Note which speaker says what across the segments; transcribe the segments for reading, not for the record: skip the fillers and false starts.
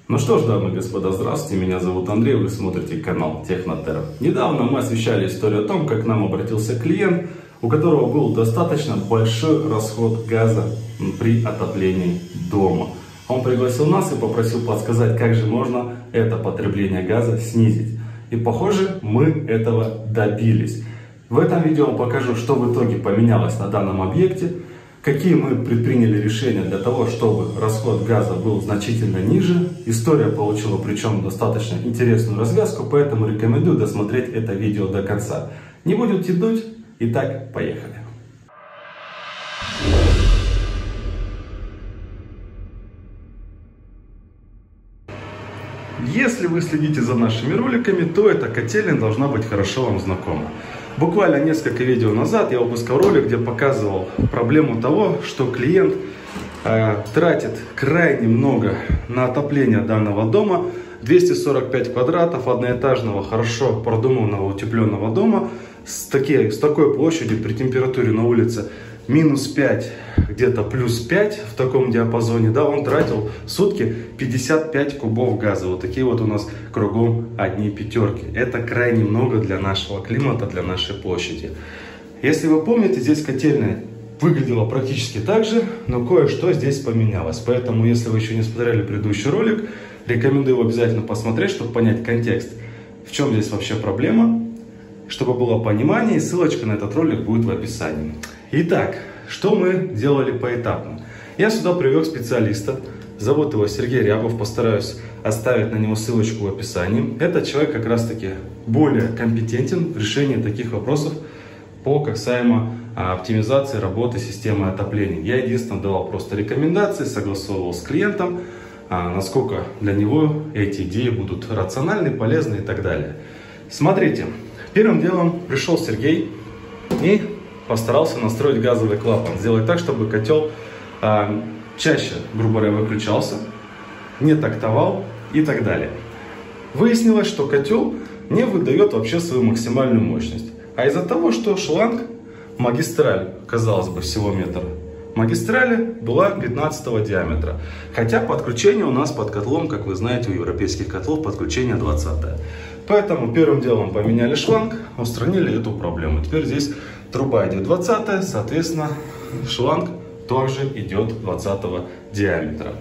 Speaker 1: Ну что ж, дамы и господа, здравствуйте, меня зовут Андрей, вы смотрите канал Технотерра. Недавно мы освещали историю о том, как к нам обратился клиент, у которого был достаточно большой расход газа при отоплении дома. Он пригласил нас и попросил подсказать, как же можно это потребление газа снизить. И похоже, мы этого добились. В этом видео я вам покажу, что в итоге поменялось на данном объекте, какие мы предприняли решения для того, чтобы расход газа был значительно ниже. История получила причем достаточно интересную развязку, поэтому рекомендую досмотреть это видео до конца. Не буду тянуть, итак, поехали. Если вы следите за нашими роликами, то эта котельная должна быть хорошо вам знакома. Буквально несколько видео назад я выпускал ролик, где показывал проблему того, что клиент тратит крайне много на отопление данного дома. 245 квадратов одноэтажного, хорошо продуманного, утепленного дома с такой площадью при температуре на улице минус 5, где-то плюс 5 в таком диапазоне, да, он тратил в сутки 55 кубов газа. Вот такие вот у нас кругом одни пятерки. Это крайне много для нашего климата, для нашей площади. Если вы помните, здесь котельная выглядела практически так же, но кое-что здесь поменялось. Поэтому, если вы еще не смотрели предыдущий ролик, рекомендую его обязательно посмотреть, чтобы понять контекст, в чем здесь вообще проблема, чтобы было понимание, и ссылочка на этот ролик будет в описании. Итак, что мы делали поэтапно? Я сюда привел специалиста, зовут его Сергей Рябов, постараюсь оставить на него ссылочку в описании. Этот человек как раз таки более компетентен в решении таких вопросов по касаемо оптимизации работы системы отопления. Я единственно давал просто рекомендации, согласовывал с клиентом, насколько для него эти идеи будут рациональны, полезны и так далее. Смотрите, первым делом пришел Сергей и постарался настроить газовый клапан, сделать так, чтобы котел чаще, грубо говоря, выключался, не тактовал и так далее. Выяснилось, что котел не выдает вообще свою максимальную мощность. А из-за того, что шланг, магистраль, казалось бы, всего метр, магистрали была 15 диаметра. Хотя подключение у нас под котлом, как вы знаете, у европейских котлов подключение 20. Поэтому первым делом поменяли шланг, устранили эту проблему. Теперь здесь труба идет 20, соответственно, шланг также идет 20 диаметра.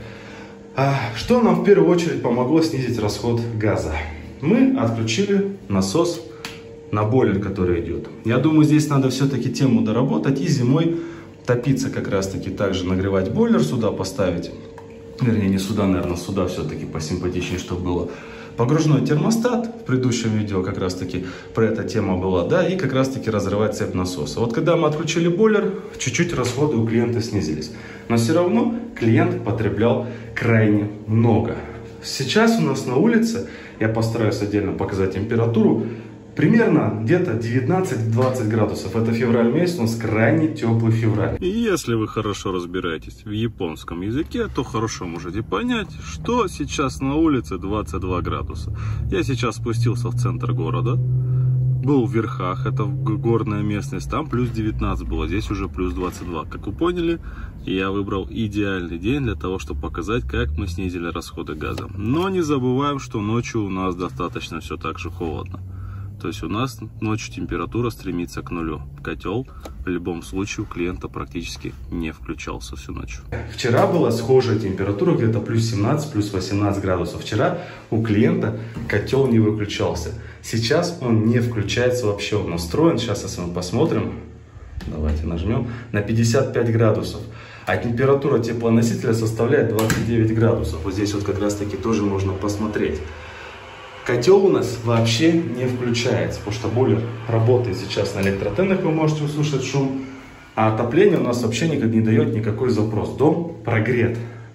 Speaker 1: Что нам в первую очередь помогло снизить расход газа? Мы отключили насос на бойлер, который идет. Я думаю, здесь надо все-таки тему доработать и зимой топиться как раз таки, также нагревать бойлер, сюда поставить, вернее не сюда, наверное, сюда все-таки посимпатичнее, чтобы было. Погружной термостат, в предыдущем видео как раз таки про эта тема была, да, и как раз таки разрывать цепь насоса. Вот когда мы отключили бойлер, чуть-чуть расходы у клиента снизились, но все равно клиент потреблял крайне много. Сейчас у нас на улице, я постараюсь отдельно показать температуру, примерно где-то 19-20 градусов. Это февраль месяц, у нас крайне теплый февраль.
Speaker 2: И если вы хорошо разбираетесь в японском языке, то хорошо можете понять, что сейчас на улице 22 градуса. Я сейчас спустился в центр города, был в верхах, это горная местность, там плюс 19 было, здесь уже плюс 22. Как вы поняли, я выбрал идеальный день для того, чтобы показать, как мы снизили расходы газа. Но не забываем, что ночью у нас достаточно все так же холодно. То есть у нас ночью температура стремится к нулю. Котел в любом случае у клиента практически не включался всю ночь.
Speaker 1: Вчера была схожая температура, где-то плюс 17, плюс 18 градусов. Вчера у клиента котел не выключался. Сейчас он не включается вообще, он настроен. Сейчас, если мы посмотрим, давайте нажмем, на 55 градусов. А температура теплоносителя составляет 29 градусов. Вот здесь вот как раз таки тоже можно посмотреть. Котел у нас вообще не включается, потому что бойлер работает сейчас на электротенах, вы можете услышать шум, а отопление у нас вообще никак не дает никакой запрос. Дом прогрет.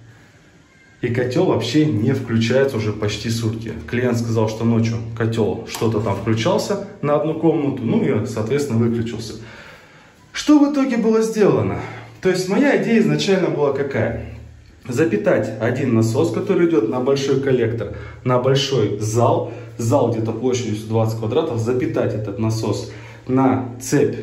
Speaker 1: И котел вообще не включается уже почти сутки. Клиент сказал, что ночью котел что-то там включался на одну комнату, ну и, соответственно, выключился. Что в итоге было сделано? То есть моя идея изначально была какая? Запитать один насос, который идет на большой коллектор, на большой зал где-то площадью 120 квадратов, запитать этот насос на цепь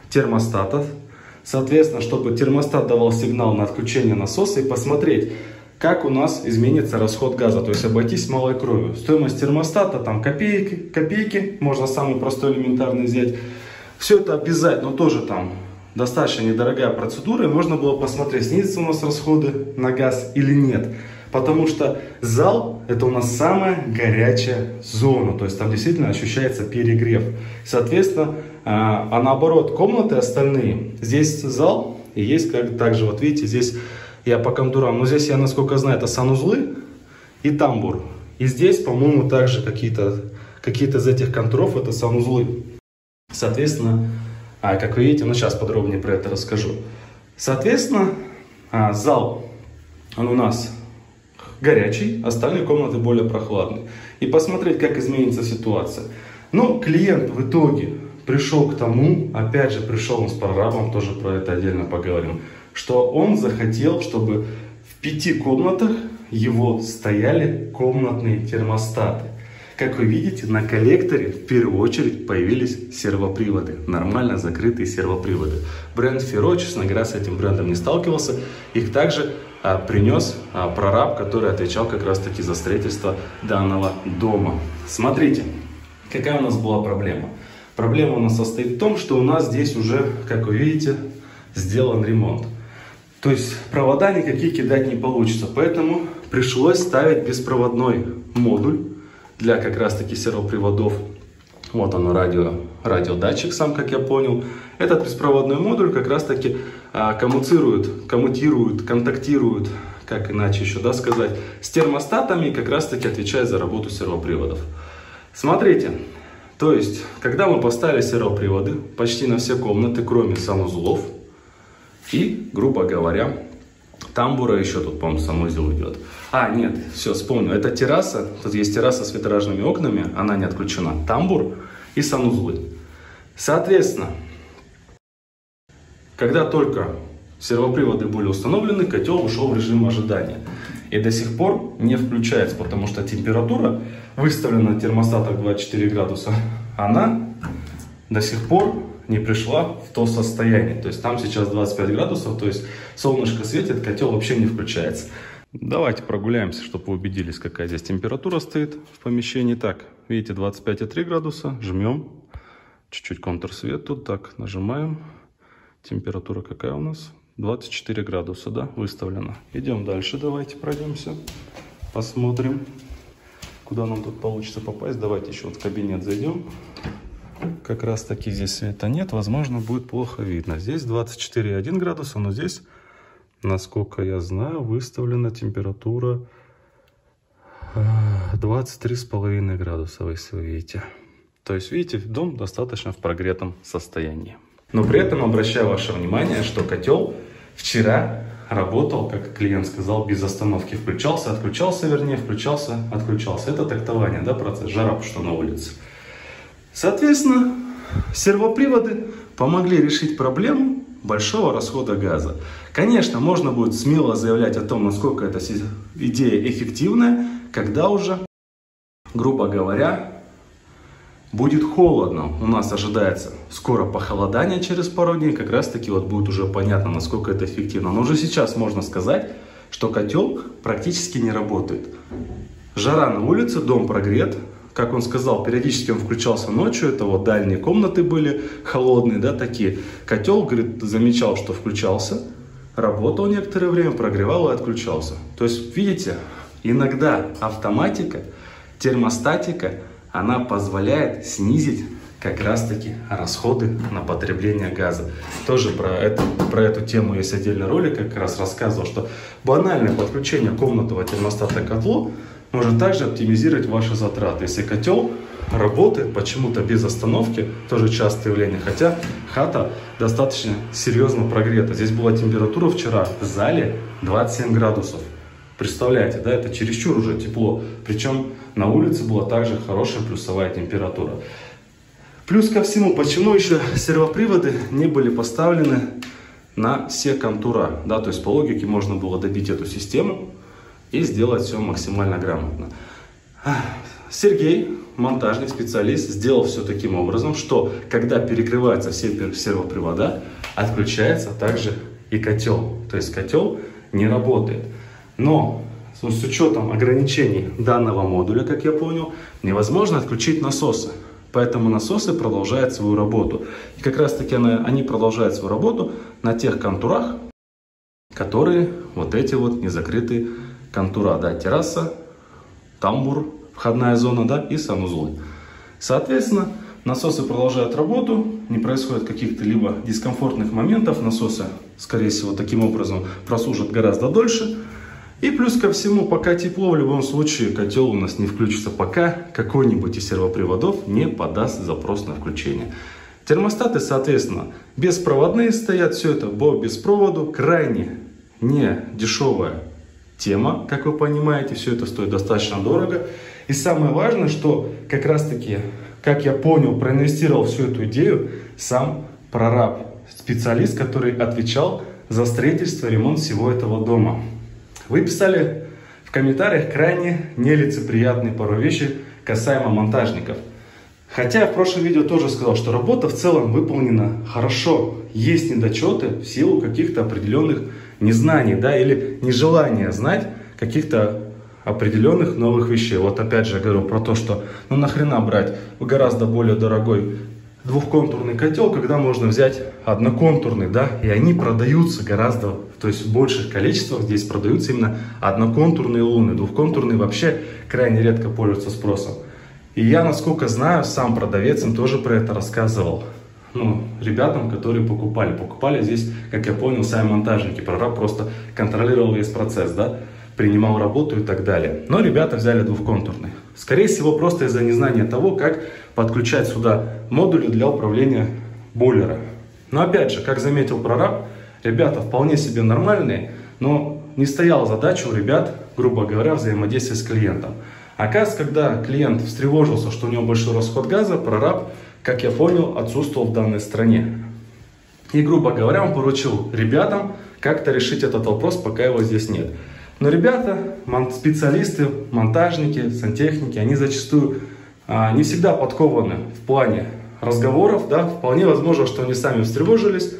Speaker 1: термостатов, соответственно, чтобы термостат давал сигнал на отключение насоса и посмотреть, как у нас изменится расход газа, то есть обойтись малой кровью. Стоимость термостата, там копейки, можно самый простой элементарный взять. Все это обязательно, но тоже там достаточно недорогая процедура, и можно было посмотреть, снизятся у нас расходы на газ или нет. Потому что зал это у нас самая горячая зона, то есть там действительно ощущается перегрев. Соответственно, а наоборот, комнаты остальные, здесь зал и есть также, вот видите, здесь я по кондурам, но здесь я, насколько знаю, это санузлы и тамбур. И здесь, по-моему, также какие-то из этих контуров это санузлы. Соответственно, как вы видите, ну сейчас подробнее про это расскажу. Соответственно, зал, он у нас горячий, остальные комнаты более прохладные. И посмотреть, как изменится ситуация. Но клиент в итоге пришел к тому, опять же, пришел он с прорабом, тоже про это отдельно поговорим, что он захотел, чтобы в 5 комнатах его стояли комнатные термостаты. Как вы видите, на коллекторе в первую очередь появились сервоприводы, нормально закрытые сервоприводы. Бренд Fero, честно говоря, с этим брендом не сталкивался. Их также принес прораб, который отвечал как раз таки за строительство данного дома. Смотрите, какая у нас была проблема. Проблема у нас состоит в том, что у нас здесь уже, как вы видите, сделан ремонт. То есть провода никакие кидать не получится, поэтому пришлось ставить беспроводной модуль для как раз таки сервоприводов. Вот оно, радиодатчик сам, как я понял. Этот беспроводной модуль как раз таки контактирует, как иначе еще сказать, с термостатами и как раз таки отвечает за работу сервоприводов. Смотрите, то есть, когда мы поставили сервоприводы почти на все комнаты, кроме санузлов и, грубо говоря, тамбура, еще тут, по-моему, санузел идет. Нет, все, вспомнил. Это терраса, тут есть терраса с витражными окнами, она не отключена. Тамбур и санузлы. Соответственно, когда только сервоприводы были установлены, котел ушел в режим ожидания. И до сих пор не включается, потому что температура, выставлена на термостатах 24 градуса, она до сих пор не пришла в то состояние. То есть там сейчас 25 градусов, то есть солнышко светит, котел вообще не включается. Давайте прогуляемся, чтобы вы убедились, какая здесь температура стоит в помещении. Так, видите, 25,3 градуса, жмем, чуть-чуть контрсвет тут, так, нажимаем. Температура какая у нас? 24 градуса, да, выставлена. Идем дальше, давайте пройдемся, посмотрим, куда нам тут получится попасть. Давайте еще вот в кабинет зайдем. Как раз таки здесь света нет, возможно, будет плохо видно. Здесь 24,1 градуса, но здесь, насколько я знаю, выставлена температура 23,5 градуса, если вы видите. То есть, видите, дом достаточно в прогретом состоянии. Но при этом обращаю ваше внимание, что котел вчера работал, как клиент сказал, без остановки. Включался, отключался, вернее, включался, отключался. Это тактование, да, процесс, жара, потому что на улице. Соответственно, сервоприводы помогли решить проблему большого расхода газа. Конечно, можно будет смело заявлять о том, насколько эта идея эффективная, когда уже, грубо говоря, будет холодно. У нас ожидается скоро похолодание через пару дней, как раз таки вот будет уже понятно, насколько это эффективно. Но уже сейчас можно сказать, что котел практически не работает. Жара на улице, дом прогрет. Как он сказал, периодически он включался ночью, это вот дальние комнаты были холодные, да, такие. Котел, говорит, замечал, что включался, работал некоторое время, прогревал и отключался. То есть, видите, иногда автоматика, термостатика, она позволяет снизить как раз-таки расходы на потребление газа. Тоже про эту тему есть отдельный ролик, как раз рассказывал, что банальное подключение комнатного термостата к котлу может также оптимизировать ваши затраты. Если котел работает почему-то без остановки, тоже частое явление, хотя хата достаточно серьезно прогрета. Здесь была температура вчера в зале 27 градусов. Представляете, да, это чересчур уже тепло. Причем на улице была также хорошая плюсовая температура. Плюс ко всему, почему еще сервоприводы не были поставлены на все контура. Да, то есть по логике можно было добить эту систему и сделать все максимально грамотно. Сергей, монтажный специалист, сделал все таким образом, что когда перекрываются все сервопривода, отключается также и котел. То есть котел не работает. Но с учетом ограничений данного модуля, как я понял, невозможно отключить насосы. Поэтому насосы продолжают свою работу. И как раз таки они продолжают свою работу на тех контурах, которые вот эти вот незакрытые контура. Да, терраса, тамбур, входная зона, да, и санузлы. Соответственно, насосы продолжают работу, не происходит каких-то либо дискомфортных моментов. Насосы, скорее всего, таким образом прослужат гораздо дольше. И плюс ко всему, пока тепло, в любом случае котел у нас не включится, пока какой-нибудь из сервоприводов не подаст запрос на включение. Термостаты, соответственно, беспроводные стоят, все это по беспроводу, крайне не дешевая тема, как вы понимаете, все это стоит достаточно дорого. И самое важное, что как раз таки, как я понял, проинвестировал всю эту идею сам прораб, специалист, который отвечал за строительство и ремонт всего этого дома. Вы писали в комментариях крайне нелицеприятные порой вещи касаемо монтажников. Хотя я в прошлом видео тоже сказал, что работа в целом выполнена хорошо. Есть недочеты в силу каких-то определенных незнаний, да, или нежелания знать каких-то определенных новых вещей. Вот опять же говорю про то, что ну нахрена брать гораздо более дорогой двухконтурный котел, когда можно взять одноконтурный, да, и они продаются гораздо, то есть в больших количествах здесь продаются именно одноконтурные луны, двухконтурные вообще крайне редко пользуются спросом. И я, насколько знаю, сам продавец им тоже про это рассказывал, ну, ребятам, которые покупали здесь, как я понял, сами монтажники, прораб просто контролировал весь процесс, да, принимал работу и так далее. Но ребята взяли двухконтурный. Скорее всего, просто из-за незнания того, как подключать сюда модули для управления бойлера. Но опять же, как заметил прораб, ребята вполне себе нормальные, но не стояла задача у ребят, грубо говоря, взаимодействия с клиентом. Оказывается, когда клиент встревожился, что у него большой расход газа, прораб, как я понял, отсутствовал в данной стране. И, грубо говоря, он поручил ребятам как-то решить этот вопрос, пока его здесь нет. Но ребята, специалисты, монтажники, сантехники, они зачастую не всегда подкованы в плане разговоров, да, вполне возможно, что они сами встревожились,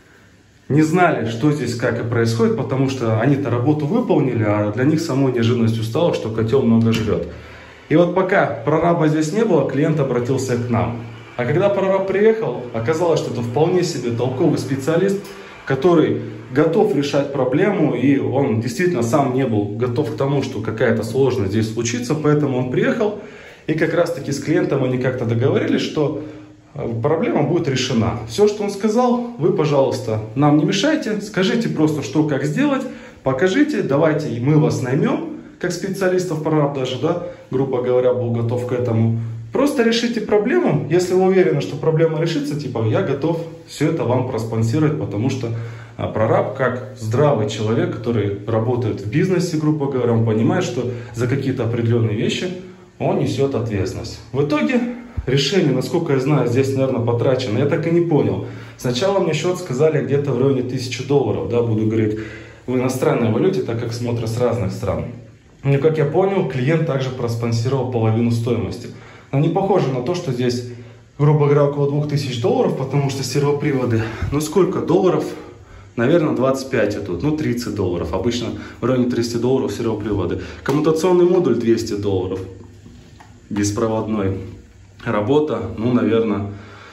Speaker 1: не знали, что здесь как и происходит, потому что они-то работу выполнили, а для них самой неожиданностью стало, что котел много жрет. И вот пока прораба здесь не было, клиент обратился к нам. А когда прораб приехал, оказалось, что это вполне себе толковый специалист, который готов решать проблему, и он действительно сам не был готов к тому, что какая-то сложность здесь случится, поэтому он приехал, и как раз таки с клиентом они как-то договорились, что проблема будет решена. Все, что он сказал, вы, пожалуйста, нам не мешайте, скажите просто, что как сделать, покажите, давайте мы вас наймем, как специалистов, прораб даже, да, грубо говоря, был готов к этому. Просто решите проблему, если вы уверены, что проблема решится, типа, я готов все это вам проспонсировать, потому что прораб, как здравый человек, который работает в бизнесе, грубо говоря, он понимает, что за какие-то определенные вещи он несет ответственность. В итоге решение, насколько я знаю, здесь, наверное, потрачено, я так и не понял. Сначала мне счет сказали где-то в районе $1000, да, буду говорить в иностранной валюте, так как смотрят с разных стран. Но, как я понял, клиент также проспонсировал половину стоимости. Но не похоже на то, что здесь, грубо говоря, около $2000, потому что сервоприводы, ну сколько долларов? Наверное, 25 идут, ну $30. Обычно в районе $300 сервоприводы. Коммутационный модуль $200. Беспроводной. Работа, ну, наверное,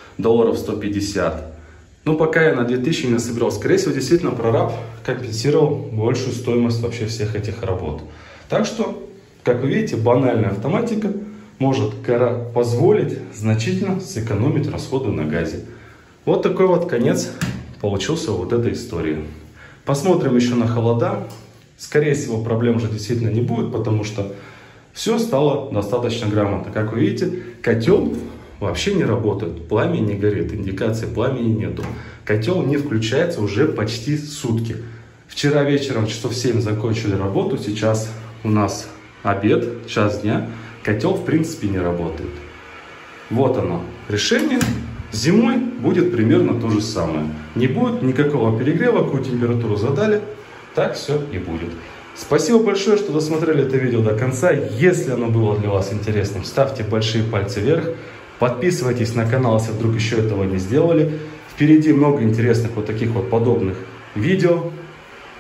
Speaker 1: $150. Ну, пока я на 2000 не собирал. Скорее всего, действительно, прораб компенсировал большую стоимость вообще всех этих работ. Так что, как вы видите, банальная автоматика может позволить значительно сэкономить расходы на газе. Вот такой вот конец получился вот этой истории. Посмотрим еще на холода. Скорее всего, проблем уже действительно не будет, потому что все стало достаточно грамотно. Как вы видите, котел вообще не работает, пламя не горит, индикации пламени нету. Котел не включается уже почти сутки. Вчера вечером часов 7 закончили работу, сейчас у нас обед, час дня. Котел в принципе не работает. Вот оно, решение. Зимой будет примерно то же самое. Не будет никакого перегрева, какую температуру задали, так все и будет. Спасибо большое, что досмотрели это видео до конца. Если оно было для вас интересным, ставьте большие пальцы вверх. Подписывайтесь на канал, если вдруг еще этого не сделали. Впереди много интересных вот таких вот подобных видео.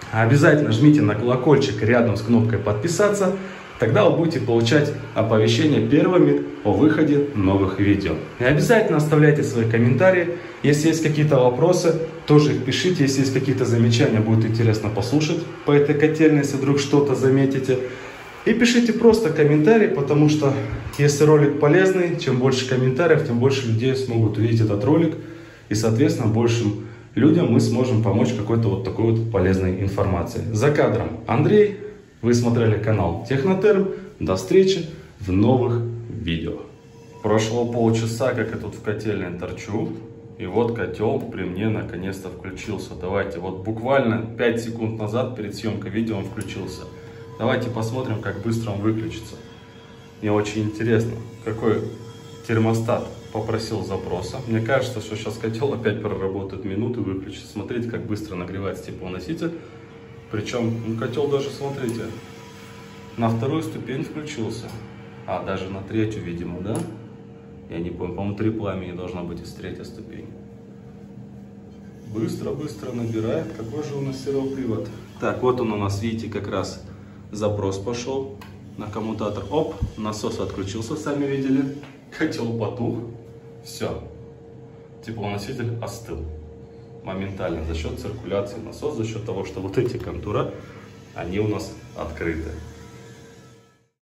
Speaker 1: Обязательно жмите на колокольчик рядом с кнопкой подписаться, тогда вы будете получать оповещения первыми о выходе новых видео. И обязательно оставляйте свои комментарии, если есть какие-то вопросы, тоже их пишите, если есть какие-то замечания, будет интересно послушать по этой котельной, если вдруг что-то заметите. И пишите просто комментарии, потому что если ролик полезный, чем больше комментариев, тем больше людей смогут увидеть этот ролик, и соответственно большим людям мы сможем помочь какой-то вот такой вот полезной информацией. За кадром Андрей, вы смотрели канал Технотерм. До встречи в новых видео. Прошло полчаса, как я тут в котельной торчу, и вот котел при мне наконец-то включился. Давайте, вот буквально 5 секунд назад перед съемкой видео он включился. Давайте посмотрим, как быстро он выключится. Мне очень интересно, какой термостат попросил запроса. Мне кажется, что сейчас котел опять проработает минуту и выключится. Смотрите, как быстро нагревается теплоноситель. Причем котел даже, смотрите, на вторую ступень включился. А, даже на третью, видимо, да? Я не помню, по-моему, 3 пламени должна быть из третьей ступени. Быстро-быстро набирает. Какой же у нас сервопривод? Так, вот он у нас, видите, как раз запрос пошел на коммутатор. Оп, насос отключился, сами видели. Котел потух. Все. Теплоноситель остыл. Моментально за счет циркуляции насоса, за счет того, что вот эти контура, они у нас открыты.